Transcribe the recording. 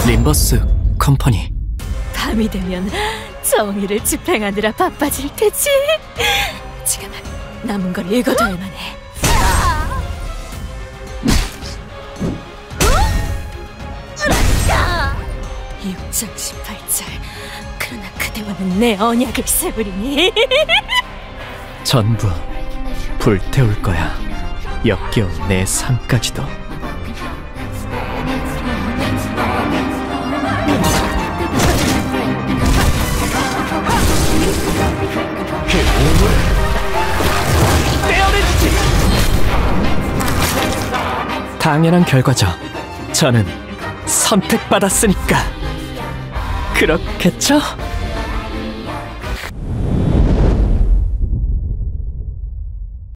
림버스 컴퍼니. 밤이 되면 정의를 집행하느라 바빠질 테지. 지금 남은 걸 읽어둬야만 해. 6장 18절. 그러나 그대와는 내 언약을 세우리니. 전부 불태울 거야. 역겨운 내 삶까지도. 그 오물을 떼어내주지. 당연한 결과죠. 저는 선택받았으니까. 그렇겠죠?